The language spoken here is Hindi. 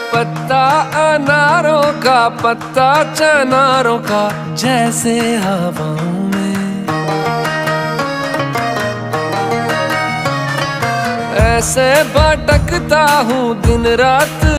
पत्ता अनारों का, पत्ता चनारों का, जैसे हवाओं में ऐसे भटकता हूँ दिन रात।